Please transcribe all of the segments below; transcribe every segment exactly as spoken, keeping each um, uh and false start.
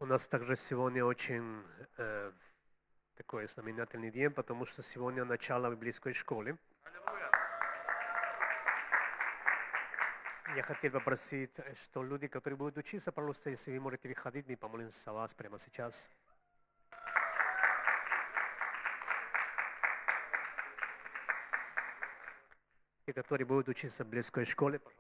У нас также сегодня очень э, такой знаменательный день, потому что сегодня начало библейской школы. Я хотел попросить, что люди, которые будут учиться, пожалуйста, если вы можете выходить, мы помолимся за вас прямо сейчас. Те, которые будут учиться в библейской школе, пожалуйста.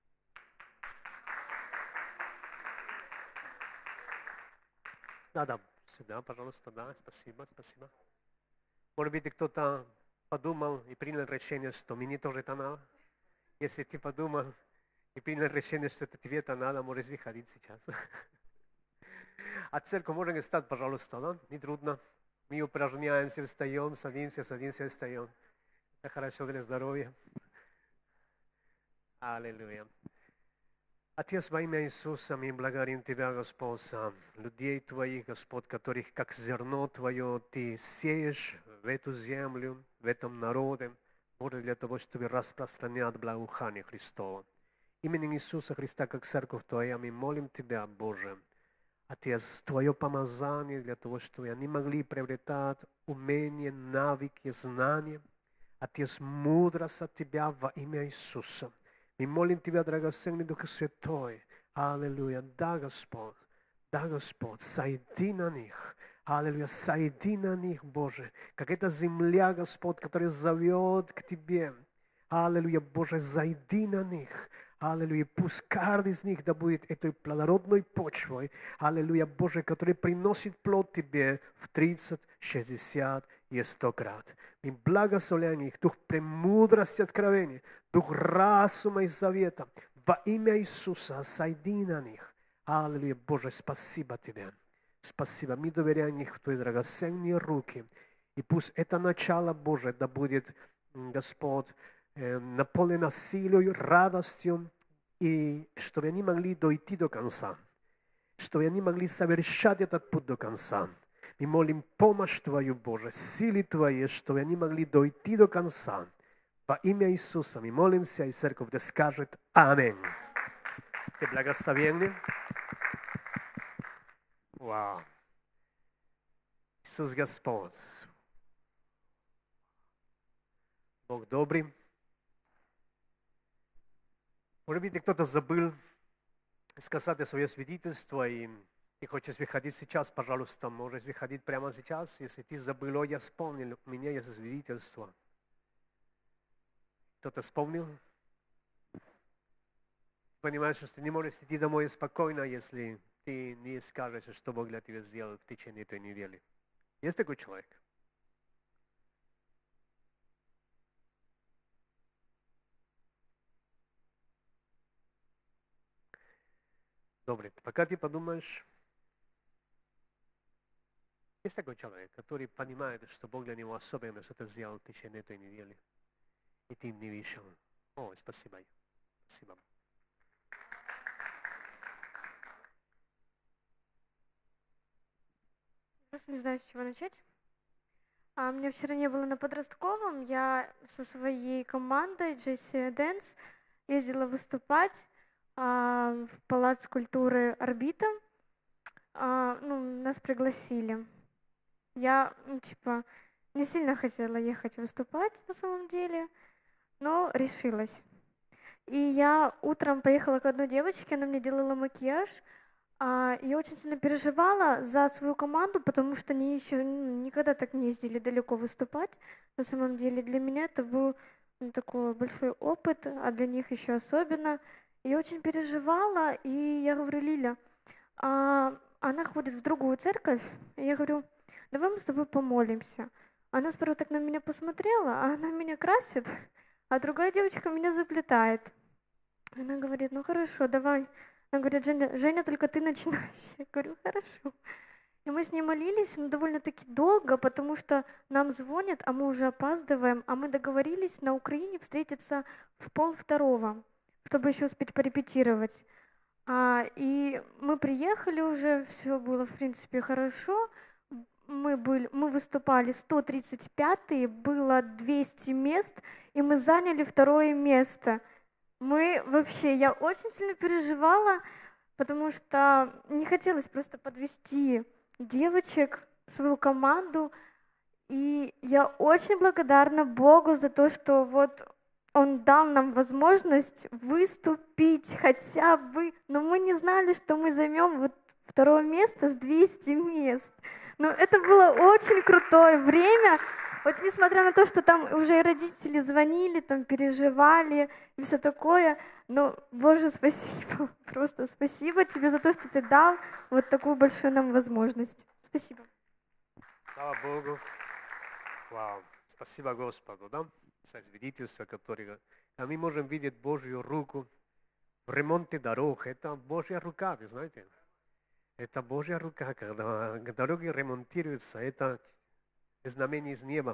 Да, да, сюда, пожалуйста, да, спасибо, спасибо. Может быть, кто-то подумал и принял решение, что мне тоже это надо. Если ты подумал и принял решение, что это тебе это надо, можешь выходить сейчас. А церковь можно стать, пожалуйста, да? Не трудно. Мы упражняемся, встаем, садимся, садимся, встаем. Это хорошо для здоровья. Аллилуйя. Отец, во имя Иисуса, мы благодарим Тебя, Господь, за людей Твоих, Господь, которых как зерно Твое Ты сеешь в эту землю, в этом народе, Боже, для того, чтобы распространять благоухание Христова. Именем Иисуса Христа, как церковь Твоя, мы молим Тебя, Боже, Отец, Твое помазание для того, чтобы они могли приобретать умения, навыки, знания. Отец, мудрость от Тебя во имя Иисуса. Мы молим Тебя, драгоценный Дух Святой. Аллилуйя. Да, Господь. Да, Господь. Сойди на них. Аллилуйя. Сойди на них, Боже. Как эта земля, Господь, которая зовет к Тебе. Аллилуйя, Боже, зайди на них. Аллилуйя. Пусть каждый из них да будет этой плодородной почвой. Аллилуйя, Боже, который приносит плод Тебе в тридцать, шестьдесят и сто крат. Мы благословляем их, дух премудрости, откровения, дух разума и завета. Во имя Иисуса сойди на них. Аллилуйя, Боже, спасибо Тебе. Спасибо. Мы доверяем их в Твои драгоценные руки. И пусть это начало, Боже, да будет, Господь, наполнено силой, радостью, и чтобы они могли дойти до конца, чтобы они могли совершать этот путь до конца. Мы молим помощь Твою, Боже, силы Твои, чтобы они могли дойти до конца. Во имя Иисуса мы молимся, и церковь да скажет Аминь. Ты благословенный. Вау. Иисус Господь. Бог добрый. Может быть, кто-то забыл сказать свое свидетельство, и ты хочешь выходить сейчас, пожалуйста, можешь выходить прямо сейчас. Если ты забыл, о, я вспомнил, у меня есть свидетельство. Кто-то вспомнил? Понимаешь, что ты не можешь идти домой спокойно, если ты не скажешь, что Бог для тебя сделал в течение этой недели. Есть такой человек? Добре, пока ты подумаешь, есть такой человек, который понимает, что Бог для него особенно что-то сделал в течение этой недели, и ты не вышел. О, спасибо. Спасибо. Просто не знаю, с чего начать. А, меня вчера не было на подростковом. Я со своей командой Джесси Дэнс ездила выступать а, в Палац культуры «Орбита». А, ну, нас пригласили. Я, ну, типа, не сильно хотела ехать выступать на самом деле, но решилась. И я утром поехала к одной девочке, она мне делала макияж. А, я очень сильно переживала за свою команду, потому что они еще ну, никогда так не ездили далеко выступать. На самом деле для меня это был ну, такой большой опыт, а для них еще особенно. Я очень переживала, и я говорю: Лиля, а, она ходит в другую церковь, и я говорю: давай мы с тобой помолимся. Она сперва так на меня посмотрела, а она меня красит, а другая девочка меня заплетает. Она говорит: ну хорошо, давай. Она говорит: Женя, Женя, только ты начинаешь. Я говорю: хорошо. И мы с ней молились, но довольно-таки долго, потому что нам звонят, а мы уже опаздываем, а мы договорились на Украине встретиться в полвторого, чтобы еще успеть порепетировать. А, и мы приехали уже, все было в принципе хорошо. Мы, были, мы выступали сто тридцать пятые, было двести мест, и мы заняли второе место. Мы вообще, я очень сильно переживала, потому что не хотелось просто подвести девочек, свою команду. И я очень благодарна Богу за то, что вот Он дал нам возможность выступить хотя бы, но мы не знали, что мы займем вот второе место с двухсот мест. Но это было очень крутое время. Вот несмотря на то, что там уже и родители звонили, там переживали и все такое, но, Боже, спасибо, просто спасибо тебе за то, что ты дал вот такую большую нам возможность. Спасибо. Слава Богу. Вау. Спасибо Господу, да, за свидетельство, которое... А мы можем видеть Божью руку в ремонте дорог. Это Божья рука, вы знаете. Это Божья рука, когда дороги ремонтируются, это знамение из неба.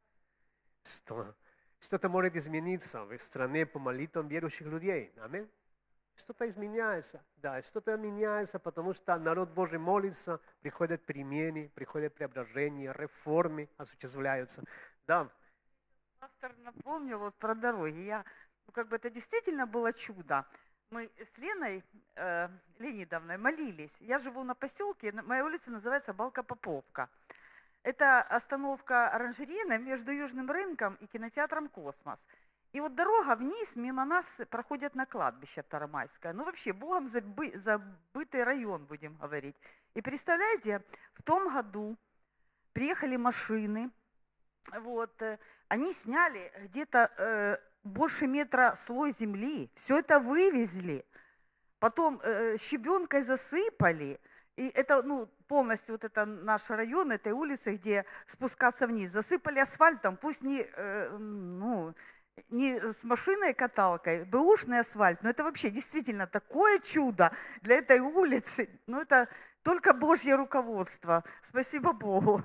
Что что-то может измениться в стране по молитвам верующих людей. Аминь. Что-то изменяется, да, что-то меняется, потому что народ Божий молится, приходят перемены, приходят преображения, реформы осуществляются. Да. Пастор напомнил вот про дороги. Я, ну, как бы это действительно было чудо. Мы с Леной э, Леонидовной молились. Я живу на поселке, моя улица называется Балка-Поповка. Это остановка оранжерейная между Южным рынком и кинотеатром «Космос». И вот дорога вниз мимо нас проходит на кладбище Второмайское. Ну вообще Богом забы, забытый район, будем говорить. И представляете, в том году приехали машины, вот, они сняли где-то э, больше метра слой земли, все это вывезли, потом э, щебенкой засыпали. И это, ну, полностью вот это наш район, этой улицы, где спускаться вниз, засыпали асфальтом, пусть не, э, ну, не с машиной-каталкой, бэушный асфальт, но это вообще действительно такое чудо для этой улицы. Ну, это только Божье руководство. Спасибо Богу.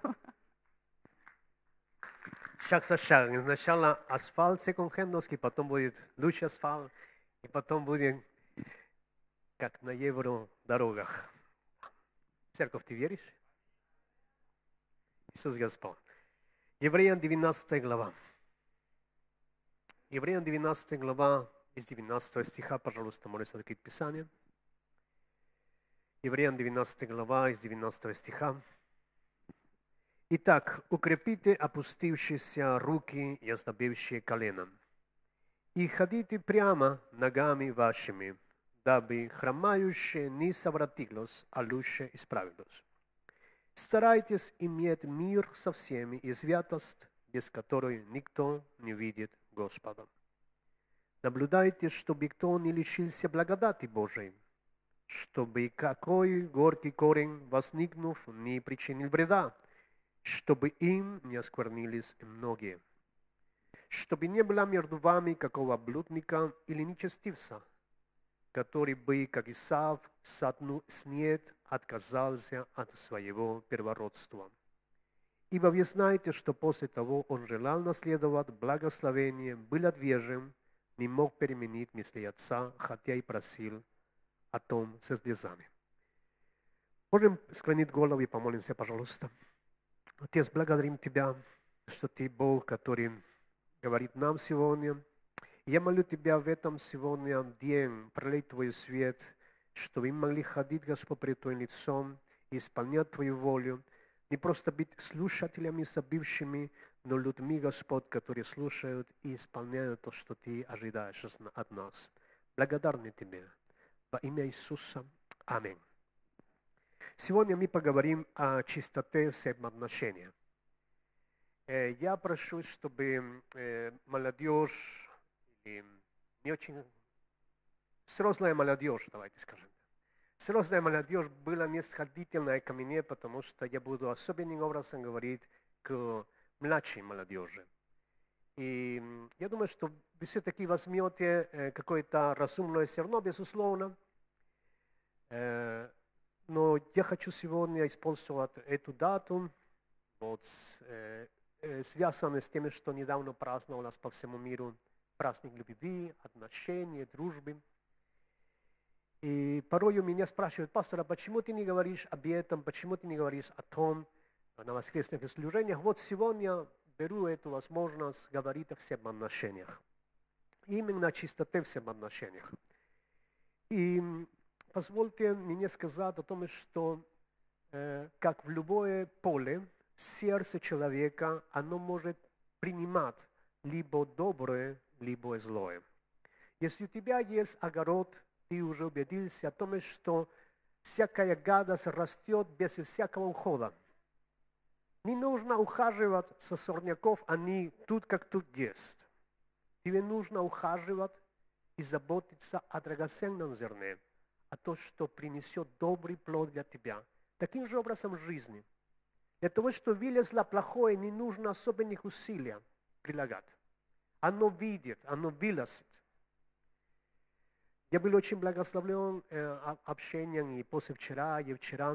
Шаг за шагом. Сначала асфальт секонд-хендовский, потом будет лучший асфальт, и потом будет как на евро-дорогах. Церковь, ты веришь? Иисус Господь. Евреям двенадцатая глава. Евреям двенадцатая глава, из двенадцатого стиха, пожалуйста, можете открыть Писание. Евреям двенадцатая глава, из двенадцатого стиха. Итак, укрепите опустившиеся руки и ослабевшие колена, и ходите прямо ногами вашими, дабы хромающее не совратилось, а лучше исправилось. Старайтесь иметь мир со всеми и святость, без которой никто не видит Господа. Наблюдайте, чтобы кто не лишился благодати Божией, чтобы какой горький корень, возникнув, не причинил вреда, чтобы им не осквернились многие, чтобы не было между вами какого блудника или нечестивца, который бы, как Исав, сатну снет, отказался от своего первородства. Ибо вы знаете, что после того он желал наследовать благословение, был отвержен, не мог переменить мысли отца, хотя и просил о том со слезами. Можем склонить голову и помолимся, пожалуйста. Отец, благодарим Тебя, что Ты Бог, который говорит нам сегодня. Я молю Тебя в этом сегодня день, пролей Твой свет, чтобы мы могли ходить, Господь, пред Твоим лицом и исполнять Твою волю. Не просто быть слушателями, забывшими, но людьми, Господь, которые слушают и исполняют то, что Ты ожидаешь от нас. Благодарны Тебе. Во имя Иисуса. Аминь. Сегодня мы поговорим о чистоте взаимоотношений. Я прошу, чтобы молодежь, или не очень взрослая молодежь, давайте скажем, взрослая молодежь была нисходительная ко мне, потому что я буду особенным образом говорить к младшей молодежи. И я думаю, что вы все-таки возьмете какое-то разумное зерно, безусловно. Но я хочу сегодня использовать эту дату, вот, связанную с тем, что недавно праздновалось по всему миру праздник любви, отношений, дружбы. И порой меня спрашивают: пастор, а почему ты не говоришь об этом, почему ты не говоришь о том на воскресных служениях? Вот сегодня беру эту возможность говорить о взаимоотношениях. Именно о чистоте в взаимоотношениях. И позвольте мне сказать о том, что э, как в любое поле, сердце человека, оно может принимать либо доброе, либо злое. Если у тебя есть огород, ты уже убедился о том, что всякая гадость растет без всякого ухода. Не нужно ухаживать со сорняков, они тут как тут есть. Тебе нужно ухаживать и заботиться о драгоценном зерне, о том, что принесет добрый плод для тебя. Таким же образом в жизни. Для того, чтобы вылезло плохое, не нужно особенных усилий прилагать. Оно видит, оно вылазит. Я был очень благословлен э, общением и позавчера, и вчера.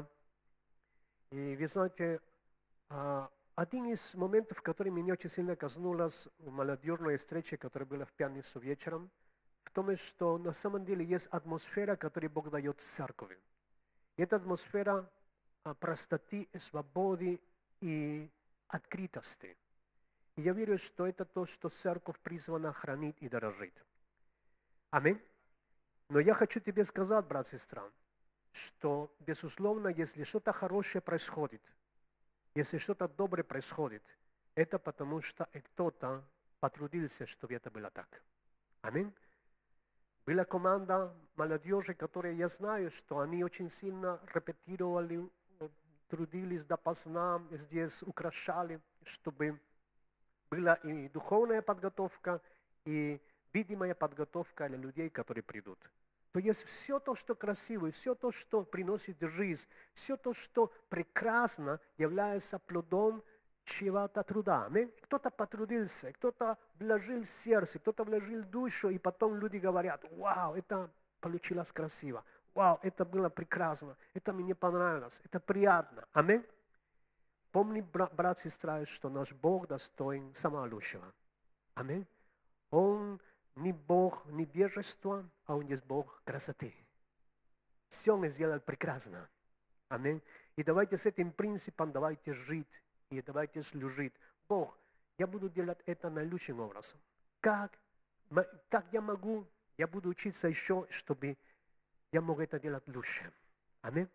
И вы знаете, э, один из моментов, который меня очень сильно коснулся в молодежной встрече, которая была в пятницу вечером, в том, что на самом деле есть атмосфера, которую Бог дает церкви. И эта атмосфера э, простоты, свободы и открытости. И я верю, что это то, что церковь призвана хранить и дорожить. Аминь. Но я хочу тебе сказать, брат и сестра, что, безусловно, если что-то хорошее происходит, если что-то доброе происходит, это потому, что кто-то потрудился, чтобы это было так. Аминь. Была команда молодежи, которая я знаю, что они очень сильно репетировали, трудились допоздна, здесь украшали, чтобы была и духовная подготовка, и видимая подготовка для людей, которые придут. То есть все то, что красиво, все то, что приносит жизнь, все то, что прекрасно, является плодом чего-то труда. Кто-то потрудился, кто-то вложил сердце, кто-то вложил душу, и потом люди говорят: вау, это получилось красиво, вау, это было прекрасно, это мне понравилось, это приятно. Аминь. Помни, брат и сестра, что наш Бог достоин самого лучшего. Аминь. Он не Бог невежества, а Он есть Бог красоты. Все Он сделал прекрасно. Аминь. И давайте с этим принципом, давайте жить, и давайте служить. Бог, я буду делать это наилучшим образом. Как? Как я могу? Я буду учиться еще, чтобы я мог это делать лучше. Аминь.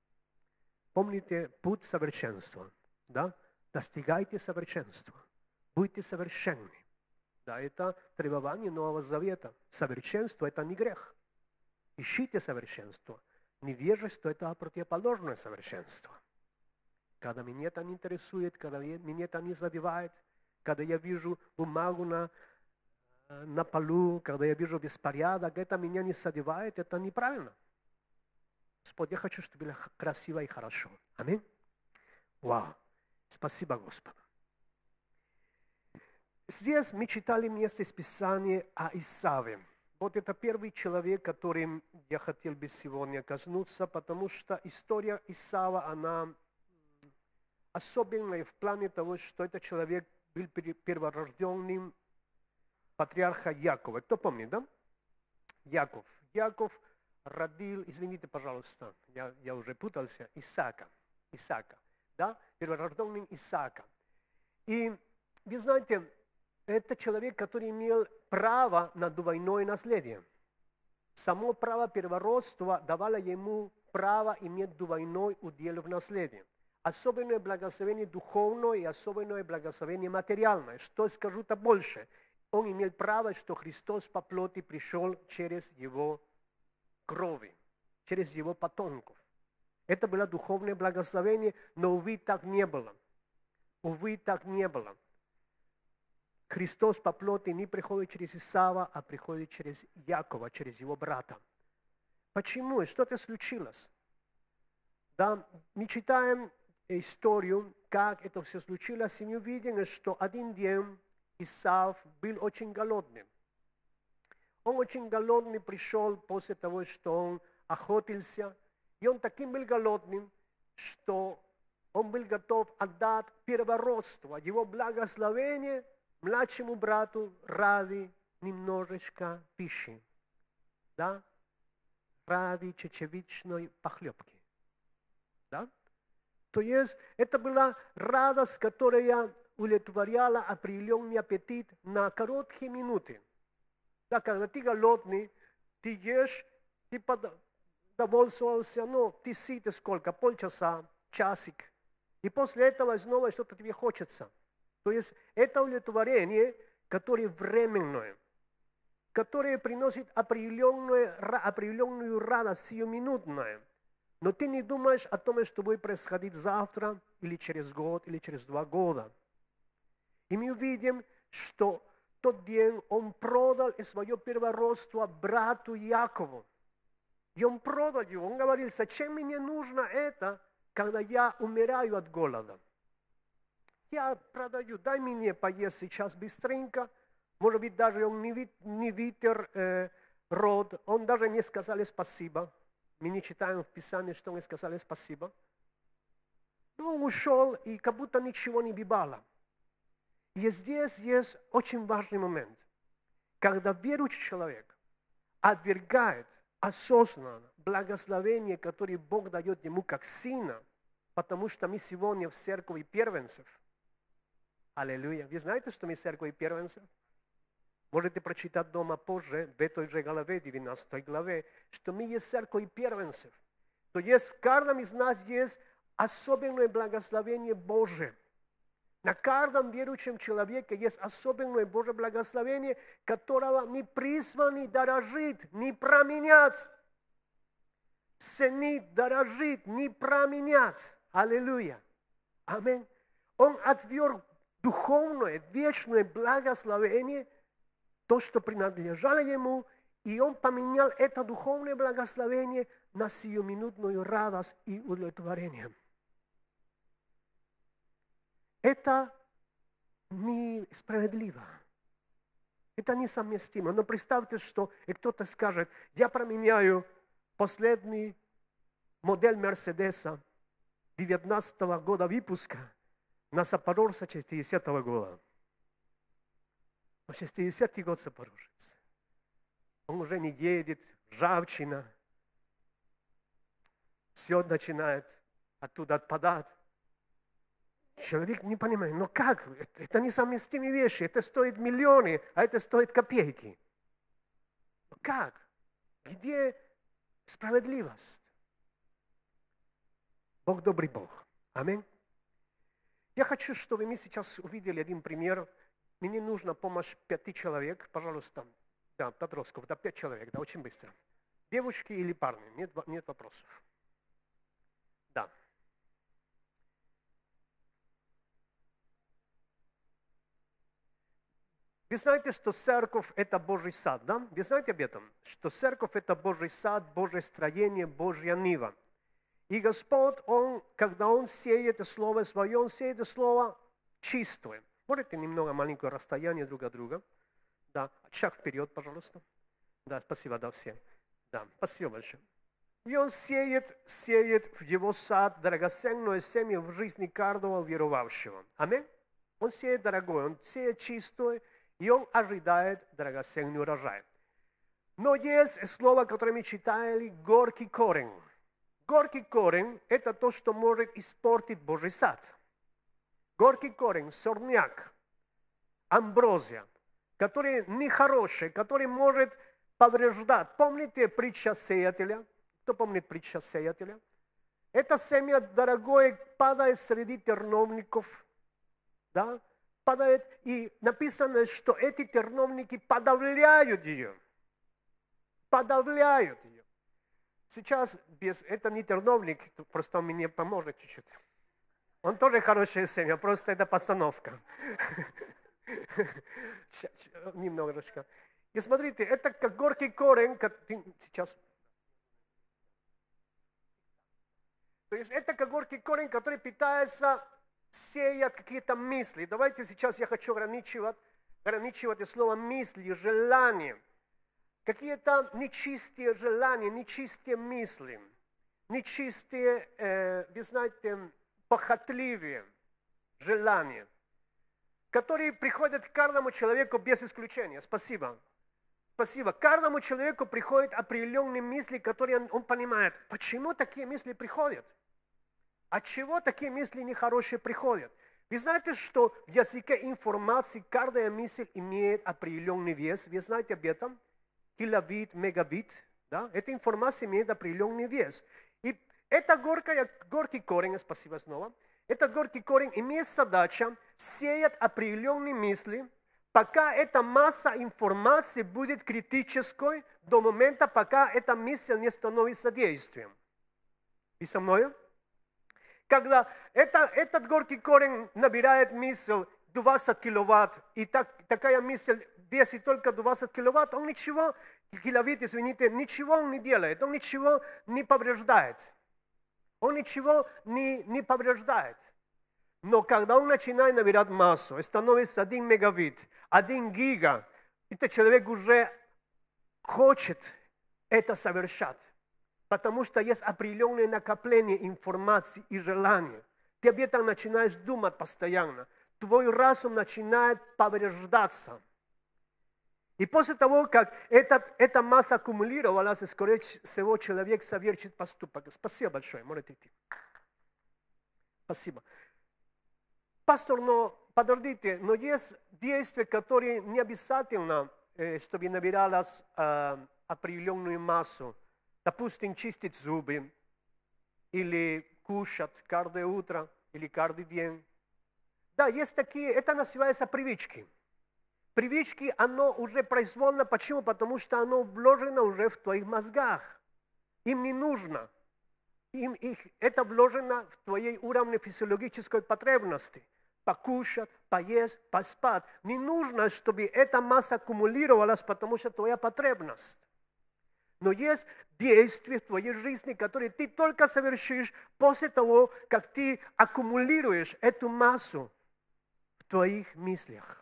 Помните путь совершенства. Да? Достигайте совершенства. Будьте совершенны. Да, это требование Нового Завета. Совершенство – это не грех. Ищите совершенство. Невежество – это противоположное совершенство. Когда меня это не интересует, когда меня это не задевает, когда я вижу бумагу на, на полу, когда я вижу беспорядок, это меня не задевает, это неправильно. Господь, я хочу, чтобы было красиво и хорошо. Аминь. Вау. Спасибо, Господу. Здесь мы читали место из Писания о Исаве. Вот это первый человек, которым я хотел бы сегодня коснуться, потому что история Исава, она особенная в плане того, что этот человек был перворожденным патриарха Якова. Кто помнит, да? Яков. Яков родил, извините, пожалуйста, я, я уже путался, Исаака. Исаака, да? Перворожденным Исаака. И вы знаете, это человек, который имел право на двойное наследие. Само право первородства давало ему право иметь двойной удел в наследии. Особенное благословение духовное и особенное благословение материальное. Что скажу-то больше? Он имел право, что Христос по плоти пришел через его крови, через его потомков. Это было духовное благословение, но, увы, так не было. Увы, так не было. Христос по плоти не приходит через Исава, а приходит через Якова, через его брата. Почему? Что-то случилось. Да, мы читаем историю, как это все случилось, и мы видим, что один день Исав был очень голодным. Он очень голодный пришел после того, что он охотился, и он таким был голодным, что он был готов отдать первородство, его благословение младшему брату ради немножечко пищи, да? Ради чечевичной похлебки. Да? То есть это была радость, которая удовлетворяла определенный аппетит на короткие минуты. Да, когда ты голодный, ты ешь, ты под... довольствовался, ну, ты сыт сколько, полчаса, часик. И после этого снова что-то тебе хочется. То есть это удовлетворение, которое временное, которое приносит определенную, определенную радость, сиюминутную. Но ты не думаешь о том, что будет происходить завтра, или через год, или через два года. И мы увидим, что тот день он продал свое первородство брату Якову. И он продал его. Он говорил, зачем мне нужно это, когда я умираю от голода? Я продаю, дай мне поесть сейчас быстренько. Может быть, даже он не, не вытер э, рот, он даже не сказал спасибо. Мы не читаем в Писании, что он сказал спасибо. Но он ушел, и как будто ничего не бывало. И здесь есть очень важный момент. Когда верующий человек отвергает осознанно благословение, которое Бог дает ему как сына, потому что мы сегодня в церкви первенцев. Аллилуйя. Вы знаете, что мы в церкви первенцев? Можете прочитать дома позже, в этой же главе, девятнадцатой главе, что мы есть церковь первенцев. То есть в каждом из нас есть особенное благословение Божие. На каждом верующем человеке есть особенное Божье благословение, которого мы призваны дорожить, не променять. Ценить, дорожить, не променять. Аллилуйя. Аминь. Он отверг духовное, вечное благословение, то, что принадлежало ему, и он поменял это духовное благословение на сиюминутную радость и удовлетворение. Это несправедливо. Это несовместимо. Но представьте, что кто-то скажет, я променяю последний модель Мерседеса девятнадцатого года выпуска на Запорожца шестидесятого года. шестидесятый год Запорожец. Он уже не едет, ржавчина. Все начинает оттуда отпадать. Человек не понимает, но как? Это, это несовместимые вещи. Это стоит миллионы, а это стоит копейки. Но как? Где справедливость? Бог добрый Бог. Аминь. Я хочу, чтобы мы сейчас увидели один пример. Мне нужна помощь пяти человек, пожалуйста. Да, подростков, да, пять человек, да, очень быстро. Девушки или парни, нет, нет вопросов. Да. Вы знаете, что церковь – это Божий сад, да? Вы знаете об этом? Что церковь – это Божий сад, Божье строение, Божья нива. И Господь, Он, когда Он сеет Слово Свое, Он сеет Слово чистое. Можете немного маленькое расстояние друг от друга? Да, шаг вперед, пожалуйста. Да, спасибо, да, всем. Да, спасибо большое. И Он сеет, сеет в Его сад драгоценное семя в жизни каждого верующего. Аминь? Он сеет дорогое, Он сеет чистое, и он ожидает драгоценный урожай. Но есть слово, которое мы читали, горький корень. Горький корень – это то, что может испортить Божий сад. Горький корень, сорняк, амброзия, который нехороший, который может повреждать. Помните притча сеятеля? Кто помнит притча сеятеля? Это семя дорогое падает среди терновников, да? Падает, и написано, что эти терновники подавляют ее. Подавляют ее. Сейчас без, это не терновник, просто он мне поможет чуть-чуть. Он тоже хорошее семя, просто это постановка. Немножечко. И смотрите, это как горький корень, сейчас. То есть это как горький корень, который питается, сеет какие-то мысли. Давайте сейчас я хочу ограничивать, ограничивать слово мысли, желания. Какие-то нечистые желания, нечистые мысли, нечистые, э, вы знаете, похотливые желания, которые приходят к каждому человеку без исключения. Спасибо. Спасибо. Каждому человеку приходят определенные мысли, которые он понимает, почему такие мысли приходят. От чего такие мысли нехорошие приходят? Вы знаете, что в языке информации каждая мысль имеет определенный вес? Вы знаете об этом? Килобит, мегабит. Да? Эта информация имеет определенный вес. И это горькая, горький корень, спасибо снова, этот горький корень имеет задачу сеять определенные мысли, пока эта масса информации будет критической до момента, пока эта мысль не становится действием. И со мной? Когда это, этот горький корень набирает мысль двадцать киловатт, и так, такая мысль весит только двадцать киловатт, он ничего, киловатт, извините, ничего он не делает, он ничего не повреждает. Он ничего не, не повреждает. Но когда он начинает набирать массу, становится один мегабит, один гига, этот человек уже хочет это совершать. Потому что есть определенное накопление информации и желания. Ты об этом начинаешь думать постоянно. Твой разум начинает повреждаться. И после того, как этот, эта масса аккумулировалась, скорее всего, человек совершит поступок. Спасибо большое, можете идти. Спасибо. Пастор, но подождите, но есть действия, которые не обязательно, чтобы набиралась э, определенную массу. Допустим, чистить зубы, или кушать каждое утро, или каждый день. Да, есть такие, это называется привычки. Привычки, оно уже произвольно. Почему? Потому что оно вложено уже в твоих мозгах. Им не нужно. Им, их, это вложено в твоей уровне физиологической потребности. Покушать, поесть, поспать. Не нужно, чтобы эта масса аккумулировалась, потому что твоя потребность. Но есть действия в твоей жизни, которые ты только совершишь после того, как ты аккумулируешь эту массу в твоих мыслях.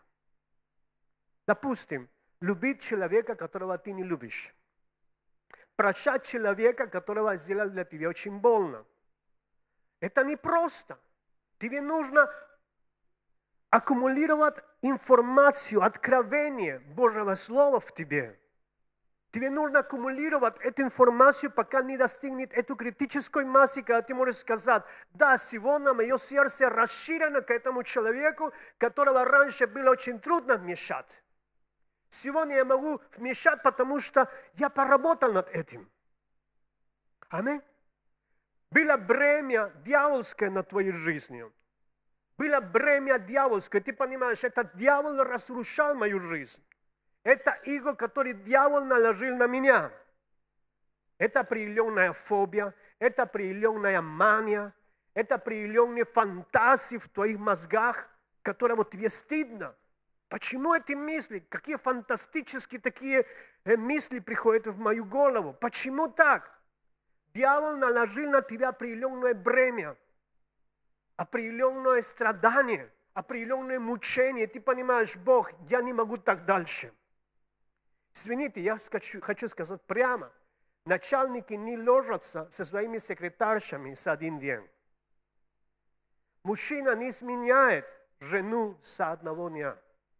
Допустим, любить человека, которого ты не любишь. Прощать человека, которого сделал для тебя очень больно. Это непросто. Тебе нужно аккумулировать информацию, откровение Божьего Слова в тебе. Тебе нужно аккумулировать эту информацию, пока не достигнет эту критической массы, когда ты можешь сказать, да, сегодня мое сердце расширено к этому человеку, которого раньше было очень трудно вмешать. Сегодня я могу вмешать, потому что я поработал над этим. Аминь. Было бремя дьявольское над твоей жизнью. Было бремя дьявольское. Ты понимаешь, этот дьявол разрушал мою жизнь. Это иго, который дьявол наложил на меня. Это определенная фобия, это определенная мания, это определенные фантазии в твоих мозгах, которые вот тебе стыдно. Почему эти мысли, какие фантастические такие мысли приходят в мою голову? Почему так? Дьявол наложил на тебя определенное бремя, определенное страдание, определенное мучение. Ты понимаешь, Бог, я не могу так дальше. Извините, я хочу, хочу сказать прямо. Начальники не ложатся со своими секретаршами за один день. Мужчина не сменяет жену за одного дня.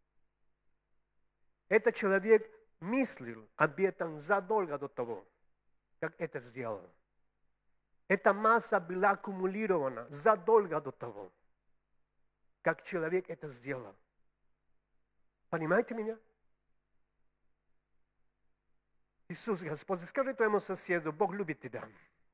Этот человек мыслил об этом задолго до того, как это сделал. Эта масса была аккумулирована задолго до того, как человек это сделал. Понимаете меня? Иисус Господь, скажи твоему соседу, Бог любит тебя.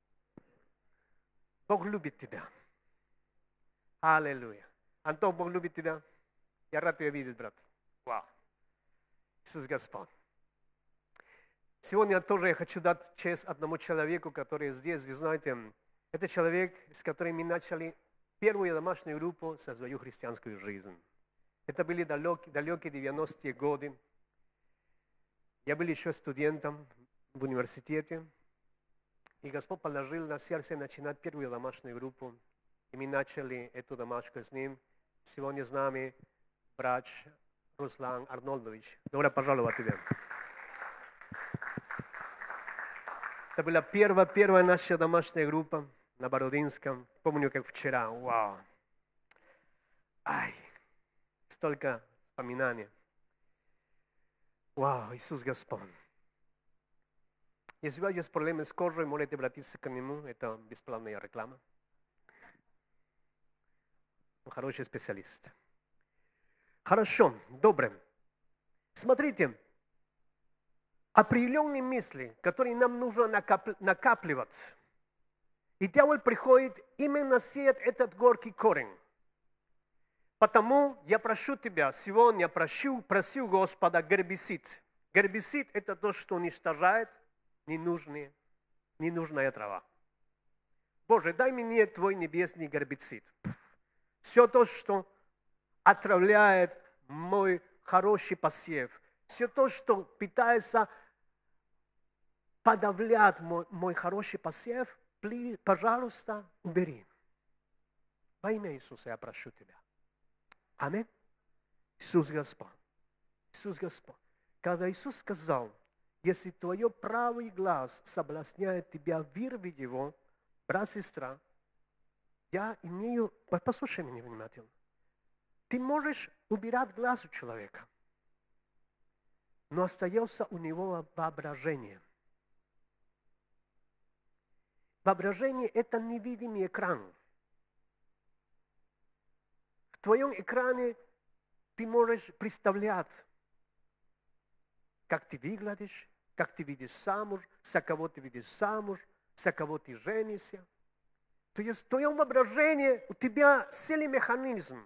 Бог любит тебя. Аллилуйя. Антон, Бог любит тебя. Я рад тебя видеть, брат. Вау. Иисус Господь. Сегодня тоже я хочу дать честь одному человеку, который здесь, вы знаете, это человек, с которым мы начали первую домашнюю группу за свою христианскую жизнь. Это были далекие, далекие девяностые годы. Я был еще студентом в университете, и Господь положил на сердце начинать первую домашнюю группу, и мы начали эту домашку с ним. Сегодня с нами врач Руслан Арнольдович. Добро пожаловать тебе. Это была первая, первая наша домашняя группа на Бородинском. Помню, как вчера. Вау. Ай, столько вспоминаний. Вау, Иисус Господь. Если у вас есть проблемы с кожей, можете обратиться к нему. Это бесплатная реклама. Он хороший специалист. Хорошо, добре. Смотрите. определенные мысли, которые нам нужно накапливать. И дьявол приходит именно сеять этот горький корень. Потому я прошу тебя, сегодня прошу, просил Господа гербицид. Гербицид – это то, что уничтожает ненужные, ненужная трава. Боже, дай мне Твой небесный гербицид. Все то, что отравляет мой хороший посев. Все то, что пытается подавлять мой, мой хороший посев, пожалуйста, убери. Во имя Иисуса я прошу тебя. Аминь. Иисус Господь. Иисус Господь. Когда Иисус сказал, если твой правый глаз соблазняет тебя, вырви его, брат, сестра, я имею, послушай меня внимательно, ты можешь убирать глаз у человека, но остается у него воображение. Воображение – это невидимый экран. В твоем экране ты можешь представлять, как ты выглядишь, как ты видишь замуж, за кого ты видишь замуж, за кого ты женишься. То есть в твоем воображении у тебя целый механизм.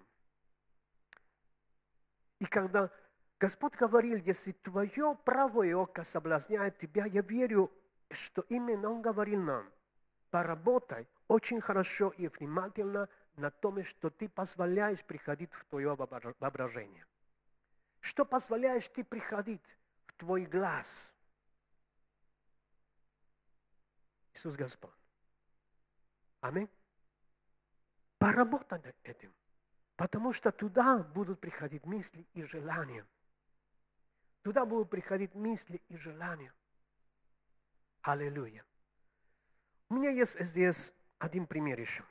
И когда Господь говорил, если твое правое око соблазняет тебя, я верю, что именно Он говорил нам, поработай очень хорошо и внимательно на том, что ты позволяешь приходить в твое воображение. Что позволяешь ты приходить в твой глаз? Иисус Господь. Аминь. Поработай над этим, потому что туда будут приходить мысли и желания. Туда будут приходить мысли и желания. Аллилуйя. У меня есть здесь один пример еще.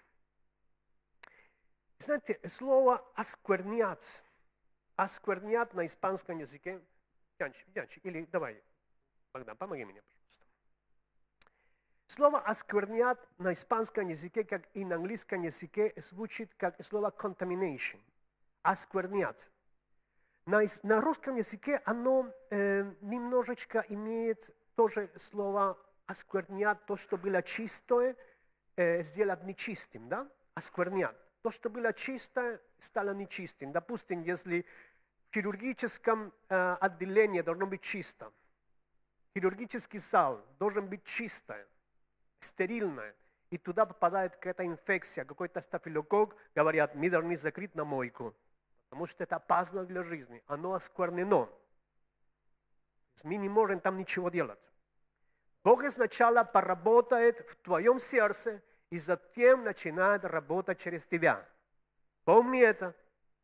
Знаете, слово «осквернять». «Осквернять» на испанском языке. Янчик, Янчик, или давай, Богдан, помоги мне, пожалуйста. Слово «осквернять» на испанском языке, как и на английском языке, звучит как слово «contamination». «Осквернять». На, на русском языке оно э, немножечко имеет тоже слово «осквернять», то, что было чистое, э, сделать нечистым, да? «Осквернять». То, что было чистое, стало нечистым. Допустим, если в хирургическом э, отделении должно быть чисто, хирургический зал должен быть чистый, стерильный, и туда попадает какая-то инфекция, какой-то стафилококк, говорят, мы должны закрыть на мойку, потому что это опасно для жизни, оно осквернено. Мы не можем там ничего делать. Бог сначала поработает в твоем сердце, и затем начинает работать через тебя. Помни это.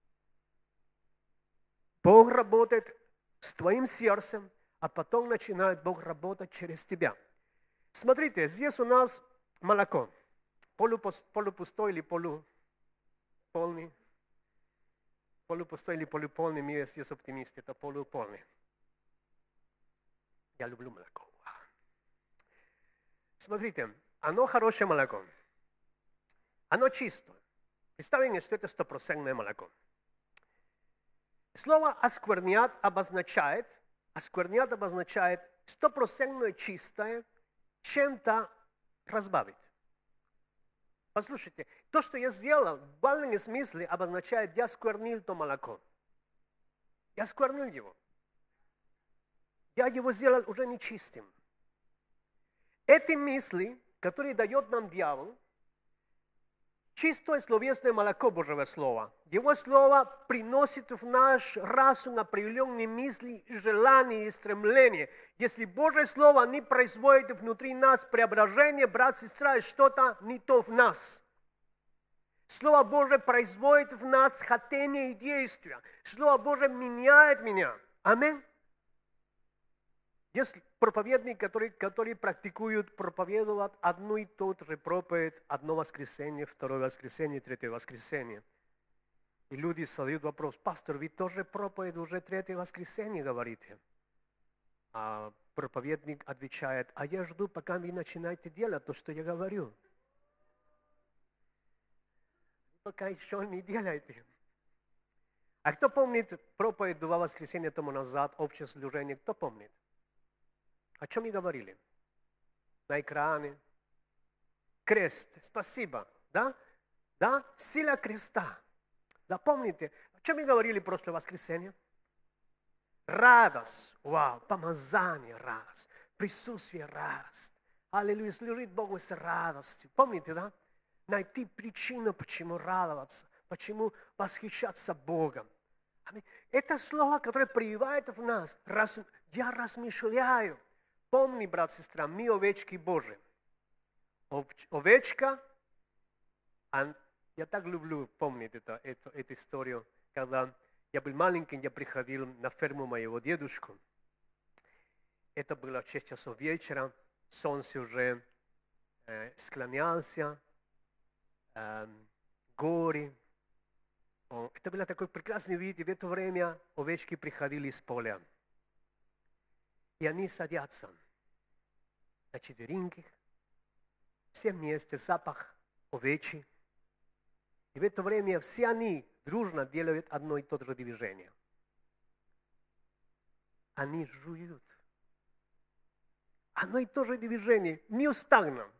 Бог работает с твоим сердцем, а потом начинает Бог работать через тебя. Смотрите, здесь у нас молоко. Полупустой или полуполный. Полупустой или полуполный, мы здесь оптимисты, это полуполный. Я люблю молоко. Смотрите, оно хорошее молоко. Оно чистое. Представьте, что это стопроцентное молоко. Слово «осквернять» обозначает, осквернять обозначает стопроцентное чистое, чем-то разбавить. Послушайте, то, что я сделал, в буквальном смысле обозначает, я сквернил то молоко. Я сквернил его. Я его сделал уже нечистым. Эти мысли, которые дает нам дьявол, чистое словесное молоко Божьего Слова. Его Слово приносит в наш разум определенные мысли, желания и стремления. Если Божье Слово не производит внутри нас преображение, брат, сестра, что-то не то в нас. Слово Божье производит в нас хотение и действия. Слово Божье меняет меня. Аминь. Есть проповедники, которые, которые практикуют проповедовать одну и ту же проповедь, одно воскресенье, второе воскресенье, третье воскресенье. И люди задают вопрос: пастор, вы тоже проповедь уже третье воскресенье говорите? А проповедник отвечает: а я жду, пока вы начинаете делать то, что я говорю. Пока еще не делаете. А кто помнит проповедь два воскресенья тому назад, общее служение, кто помнит? О чем мы говорили? На экране. Крест. Спасибо. Да? Да? Сила креста. Запомните, о чем мы говорили в прошлое воскресенье? Радость. Вау. Помазание, радость. Присутствие, радость. Аллилуйя. Служить Богу с радостью. Помните, да? Найти причину, почему радоваться, почему восхищаться Богом. Это слово, которое прививает в нас. Раз, я размышляю. Помни, брат, сестра, мы овечки Божьи. Овечка, я так люблю помнить это, эту, эту историю, когда я был маленьким, я приходил на ферму моего дедушку. Это было в шесть часов вечера, солнце уже э, склонялся, э, горы. Это был такой прекрасный вид, и в это время овечки приходили из поля. И они садятся на четвереньках, все вместе, запах овечий. И в это время все они дружно делают одно и то же движение. Они жуют. Одно и то же движение, неустанно.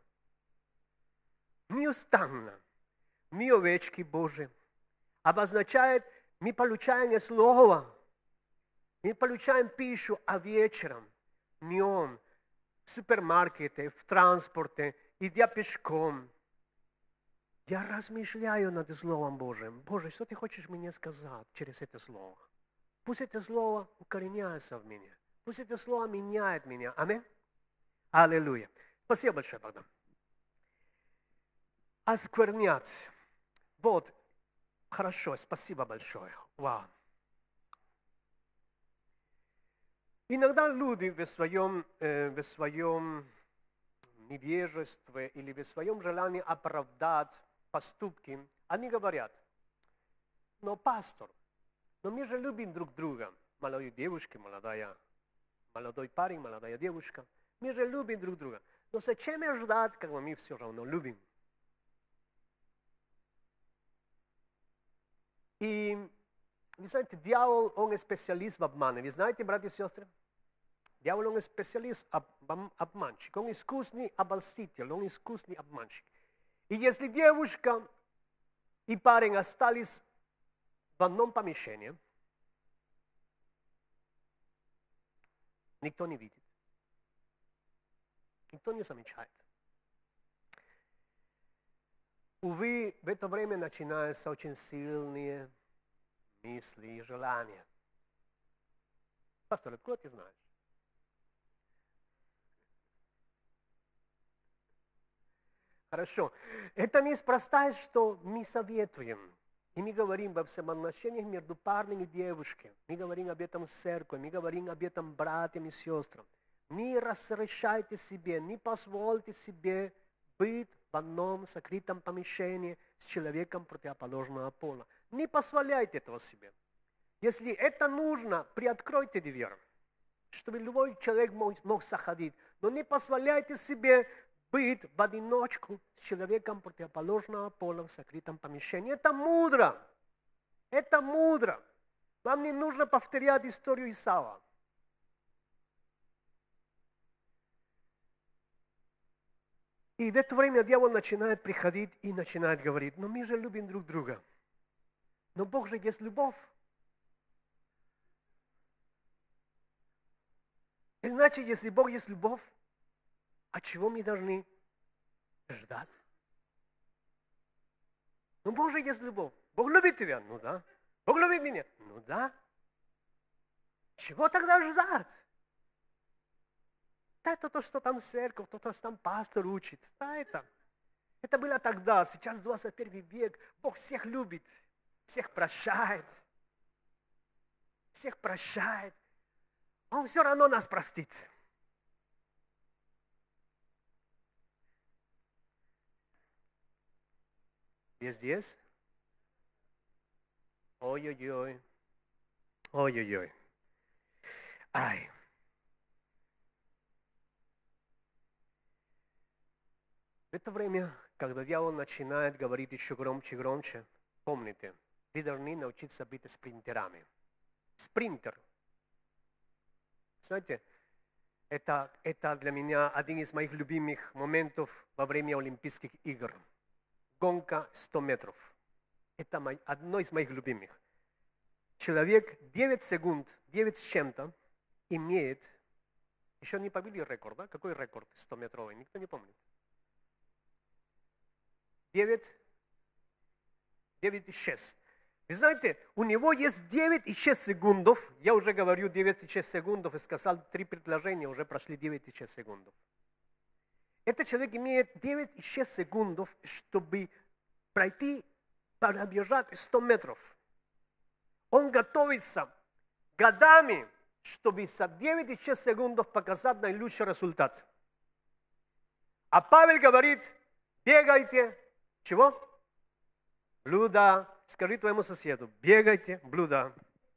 Неустанно. Мы овечки Божьи. Обозначает, мы получаем слово. Мы получаем пищу, а вечером, днем, в супермаркете, в транспорте, идя пешком. Я размышляю над Словом Божьим. Боже, что ты хочешь мне сказать через это слово? Пусть это слово укореняется в меня. Пусть это слово меняет меня. Аминь. Аллилуйя. Спасибо большое, Богдан. Осквернять. Вот. Хорошо, спасибо большое. Вау. Иногда люди в своем, э, в своем невежестве или в своем желании оправдать поступки, они говорят, но пастор, но мы же любим друг друга, молодые девушки, молодая, молодой парень, молодая девушка, мы же любим друг друга, но зачем ждать, когда мы все равно любим? И, вы знаете, дьявол, он специалист в обмане. Вы знаете, братья и сестры? Дьявол, он специалист, обманщик. Он искусный обольститель, он искусный обманщик. И если девушка и парень остались в одном помещении, никто не видит. Никто не замечает. Увы, в это время начинаются очень сильные мысли и желания. Пастор, откуда ты знаешь? Хорошо. Это неспроста, что мы советуем. И мы говорим об взаимоотношениях между парнем и девушкой. Мы говорим об этом с церковью, мы говорим об этом братьям и сестрам. Не разрешайте себе, не позвольте себе быть в одном закрытом помещении с человеком противоположного пола. Не позволяйте этого себе. Если это нужно, приоткройте дверь, чтобы любой человек мог, мог заходить. Но не позволяйте себе быть в одиночку с человеком противоположного пола в закрытом помещении. Это мудро. Это мудро. Вам не нужно повторять историю Исава. И в это время дьявол начинает приходить и начинает говорить, но мы же любим друг друга. Но Бог же есть любовь. И значит, если Бог есть любовь, от чего мы должны ждать? Ну, Бог же есть любовь. Бог любит тебя? Ну да. Бог любит меня? Ну да. Чего тогда ждать? Да, это то, что там церковь, то, что там пастор учит. Да, это. Это было тогда, сейчас двадцать первый век. Бог всех любит, всех прощает. Всех прощает. Он все равно нас простит. Вы здесь? Ой-ой-ой. Ой-ой-ой. Ай. В это время, когда дьявол начинает говорить еще громче и громче, помните, вы должны научиться быть спринтерами. Спринтер. Знаете, Это, это для меня один из моих любимых моментов во время Олимпийских игр. Гонка сто метров. Это мой, одно из моих любимых. Человек девять секунд, девять с чем-то имеет, еще не побили рекорд, да? Какой рекорд сто метровый? Никто не помнит. девять, девять и шесть. Вы знаете, у него есть девять и шесть секундов. Я уже говорю девять и шесть секундов и сказал три предложения, уже прошли девять и шесть секундов. Этот человек имеет девять и шесть секундов, чтобы пройти, пробежать сто метров. Он готовится годами, чтобы за девять и шесть секундов показать наилучший результат. А Павел говорит, бегайте, чего? Блюда. Скажи твоему соседу, бегайте, блюда.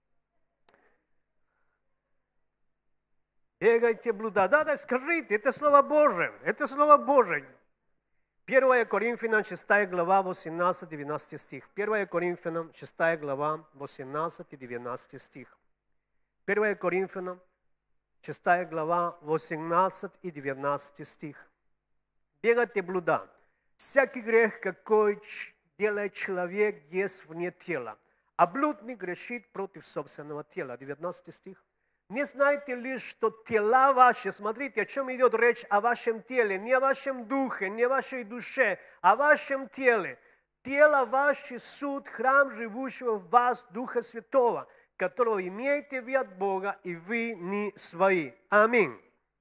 Бегайте, блюда. Да, да, скажите, это Слово Божие, это Слово Божие. первое Коринфянам, шестая глава, восемнадцатый-девятнадцатый стих. первое Коринфянам, шестая глава, восемнадцатый-девятнадцатый стих. первое Коринфянам, шестая глава, восемнадцатый-девятнадцатый стих. Бегайте, блюда. Всякий грех, какой делает человек, есть вне тела. А блудник грешит против собственного тела. девятнадцатый стих. Не знаете ли, что тела ваши, смотрите, о чем идет речь, о вашем теле, не о вашем духе, не о вашей душе, а о вашем теле. Тело ваше суд, храм живущего в вас Духа Святого, которого имеете вы от Бога, и вы не свои. Аминь.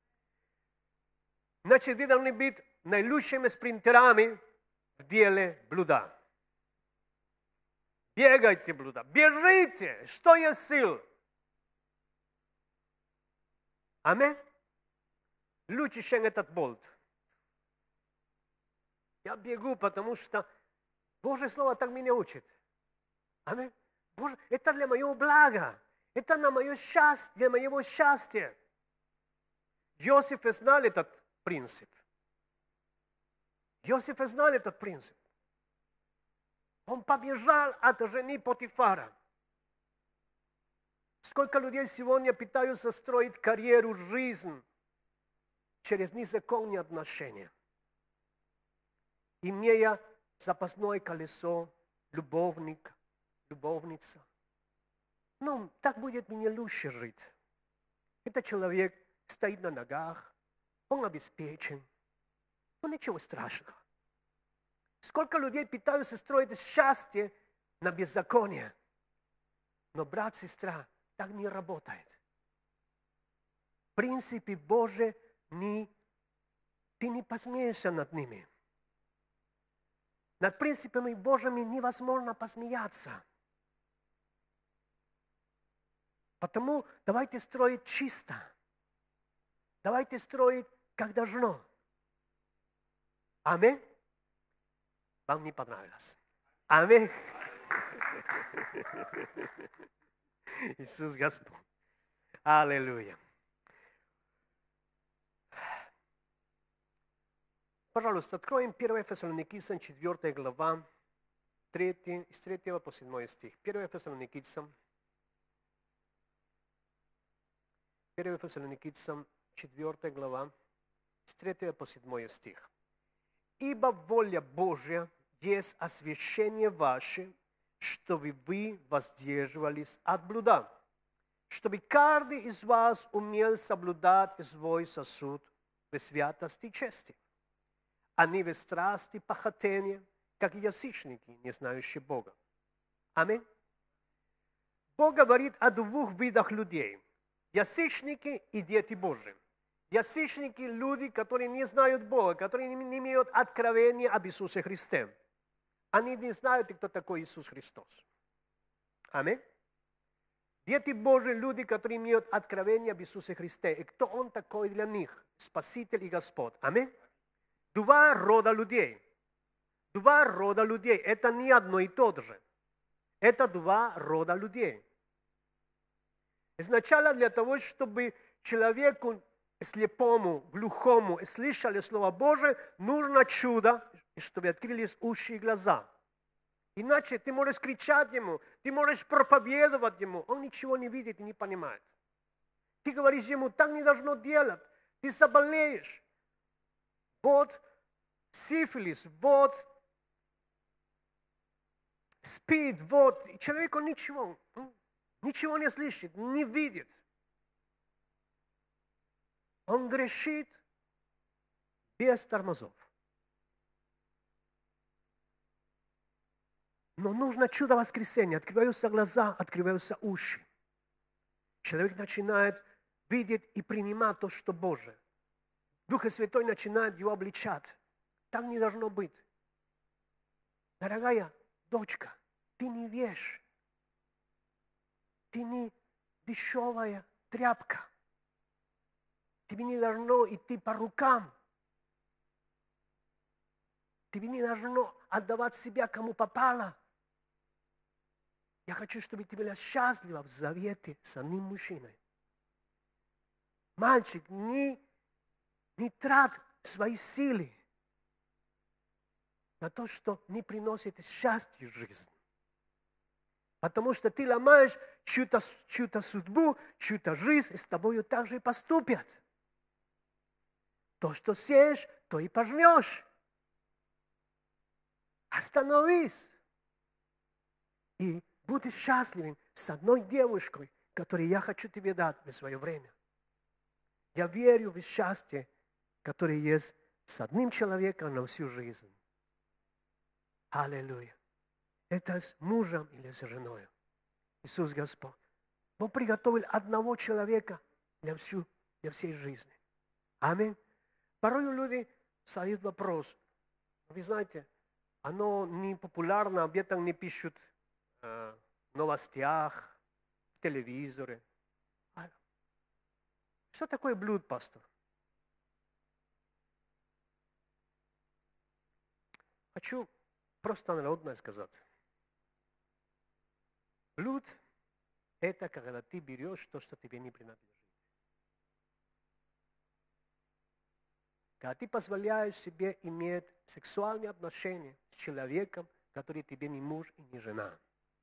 Значит, вы должны быть наилучшими спринтерами в деле блуда. Бегайте, блуда, бежите, что есть сил. Аминь. Лучше, чем этот болт. Я бегу, потому что Божье Слово так меня учит. Аминь. Боже, это для моего блага. Это на мое счастье, для моего счастья. Иосиф знал этот принцип. Иосиф знал этот принцип. Он побежал от жены Потифара. Сколько людей сегодня пытаются строить карьеру, жизнь через незаконные отношения, имея запасное колесо, любовник, любовница. Но так будет мне лучше жить. Этот человек стоит на ногах, он обеспечен. Но ничего страшного. Сколько людей пытаются строить счастье на беззаконие. Но, брат, сестра, так не работает. Принципы Божьи, не, ты не посмеешься над ними. Над принципами Божьими невозможно посмеяться. Потому давайте строить чисто. Давайте строить, как должно. Аминь. Вам не понравилось. Аминь. Иисус Господь. Аллилуйя. Пожалуйста, откроем первое Фессалоникийцам, четвёртая глава, третий, с третьего по седьмой стих. первое Фессалоникийцам, первое Фессалоникийцам, четвёртая глава, с третьего по седьмой стих. Ибо воля Божья есть освящение ваше, чтобы вы воздерживались от блуда, чтобы каждый из вас умел соблюдать свой сосуд в святости и чести, а не в страсти похотения, как язычники, не знающие Бога. Аминь. Бог говорит о двух видах людей. Язычники и дети Божьи. Язычники – люди, которые не знают Бога, которые не имеют откровения об Иисусе Христе. Они не знают, кто такой Иисус Христос. Аминь. Дети Божьи – люди, которые имеют откровение об Иисусе Христе. И кто Он такой для них? Спаситель и Господь. Аминь. Два рода людей. Два рода людей. Это не одно и то же. Это два рода людей. Сначала для того, чтобы человеку слепому, глухому слышали Слово Божие, нужно чудо, чтобы открылись уши и глаза. Иначе ты можешь кричать ему, ты можешь проповедовать ему, он ничего не видит и не понимает. Ты говоришь ему, так не должно делать, ты заболеешь. Вот сифилис, вот спид, вот. И человеку ничего, ничего не слышит, не видит. Он грешит без тормозов. Но нужно чудо воскресения. Открываются глаза, открываются уши. Человек начинает видеть и принимать то, что Божие. Дух Святой начинает его обличать. Так не должно быть. Дорогая дочка, ты не вещь. Ты не дешевая тряпка. Тебе не должно идти по рукам. Тебе не должно отдавать себя, кому попало. Я хочу, чтобы ты была счастлива в завете с одним мужчиной. Мальчик, не, не трать свои силы на то, что не приносит счастья в жизнь. Потому что ты ломаешь чью-то, чью-то судьбу, чью-то жизнь, и с тобою так же и поступят. То, что сеешь, то и пожнешь. Остановись. И будешь счастливым с одной девушкой, которую я хочу тебе дать в свое время. Я верю в счастье, которое есть с одним человеком на всю жизнь. Аллилуйя. Это с мужем или с женой. Иисус Господь. Бог приготовил одного человека для, всю, для всей жизни. Аминь. Порой люди задают вопрос. Вы знаете, оно не популярно, об этом не пишут э, в новостях, в телевизоре. А что такое блуд, пастор? Хочу просто народное сказать. Блуд – это когда ты берешь то, что тебе не принадлежит. Когда ты позволяешь себе иметь сексуальные отношения с человеком, который тебе не муж и не жена.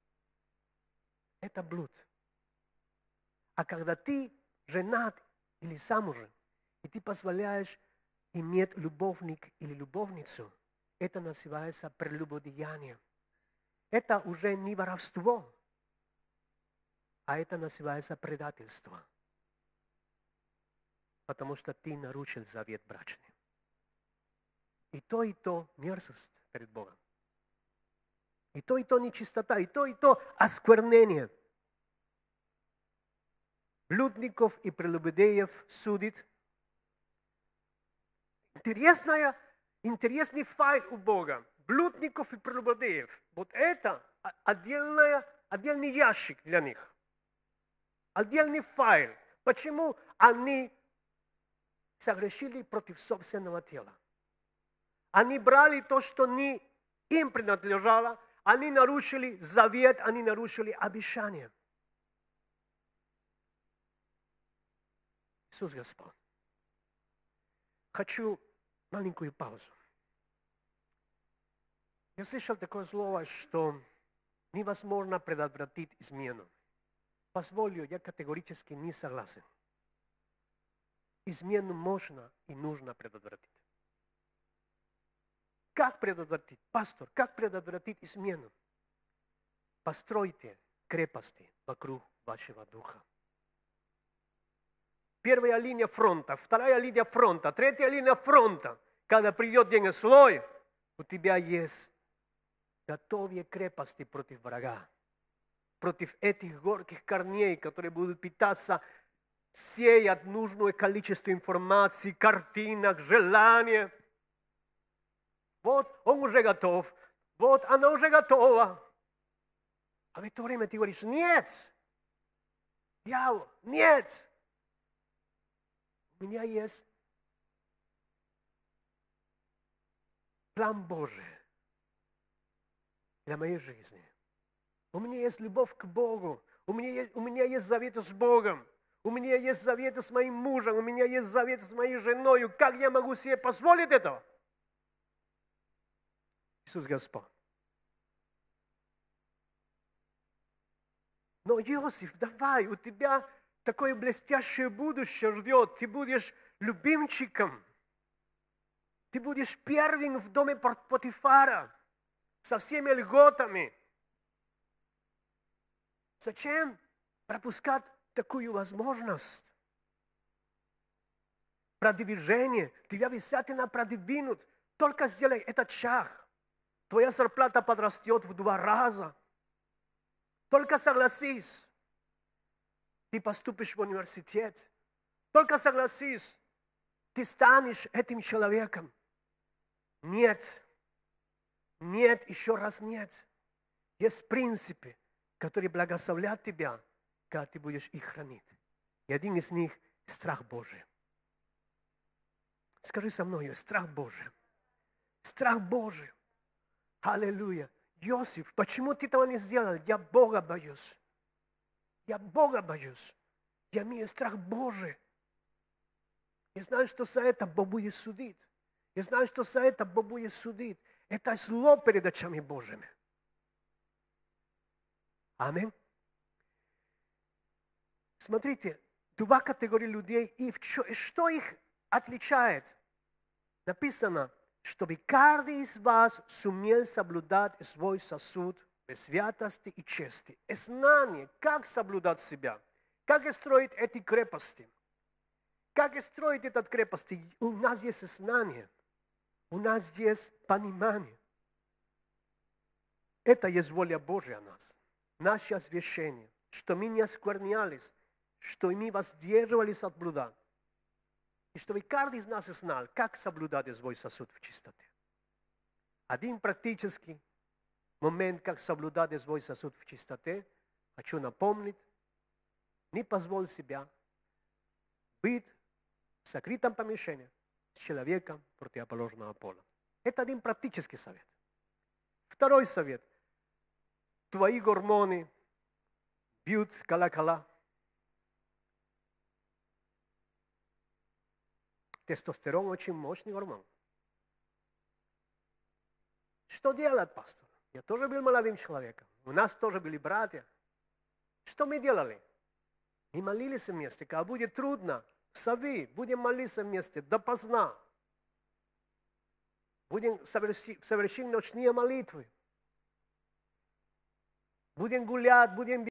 Это блуд. А когда ты женат или замужем, и ты позволяешь иметь любовник или любовницу, это называется прелюбодеяние. Это уже не воровство, а это называется предательство. Потому что ты нарушил завет брачный. И то, и то мерзость перед Богом. И то, и то нечистота, и то, и то осквернение. Блудников и прелюбодеев судит. Интересная, интересный файл у Бога. Блудников и прелюбодеев. Вот это отдельная, отдельный ящик для них. Отдельный файл. Почему они согрешили против собственного тела? Они брали то, что не им принадлежало, они нарушили завет, они нарушили обещание. Иисус Господь. Хочу маленькую паузу. Я слышал такое слово, что невозможно предотвратить измену. Позволю, я категорически не согласен. Измену можно и нужно предотвратить. Как предотвратить? Пастор, как предотвратить измену? Постройте крепости вокруг вашего духа. Первая линия фронта, вторая линия фронта, третья линия фронта. Когда придет день слой, у тебя есть готовые крепости против врага. Против этих горьких корней, которые будут питаться, сеять нужное количество информации, картинок, желания. Вот он уже готов, вот она уже готова. А в это время ты говоришь, нет, дьявол, нет. У меня есть план Божий для моей жизни. У меня есть любовь к Богу, у меня есть, у меня есть завет с Богом, у меня есть завет с моим мужем, у меня есть завет с моей женой. Как я могу себе позволить этого? Иисус Господь. Но, Иосиф, давай, у тебя такое блестящее будущее ждет. Ты будешь любимчиком. Ты будешь первым в доме Потифара со всеми льготами. Зачем пропускать такую возможность? Продвижение. Тебя обязательно продвинут. Только сделай этот шаг. Твоя зарплата подрастет в два раза. Только согласись. Ты поступишь в университет. Только согласись. Ты станешь этим человеком. Нет. Нет, еще раз нет. Есть принципы, которые благословляют тебя, когда ты будешь их хранить. И один из них – страх Божий. Скажи со мной, страх Божий. Страх Божий. Аллилуйя. Иосиф, почему ты этого не сделал? Я Бога боюсь. Я Бога боюсь. Я имею страх Божий. Я знаю, что за это Бог будет судить. Я знаю, что за это Бог будет судить. Это зло перед очами Божьими. Аминь. Смотрите, два категории людей, и что их отличает? Написано, чтобы каждый из вас сумел соблюдать свой сосуд в святости и чести. Знание, как соблюдать себя, как строить эти крепости. Как строить этот крепости? У нас есть знание, у нас есть понимание. Это есть воля Божья о нас. Наше освящение, что мы не осквернялись, что мы воздерживались от блуда. И чтобы каждый из нас знал, как соблюдать свой сосуд в чистоте. Один практический момент, как соблюдать свой сосуд в чистоте, хочу напомнить, не позволь себя быть в закрытом помещении с человеком противоположного пола. Это один практический совет. Второй совет. Твои гормоны бьют колокола. Тестостерон очень мощный гормон. Что делать, пастор? Я тоже был молодым человеком. У нас тоже были братья. Что мы делали? Мы молились вместе. Когда будет трудно, сови, будем молиться вместе допоздна. Будем совершить, совершить ночные молитвы. Будем гулять, будем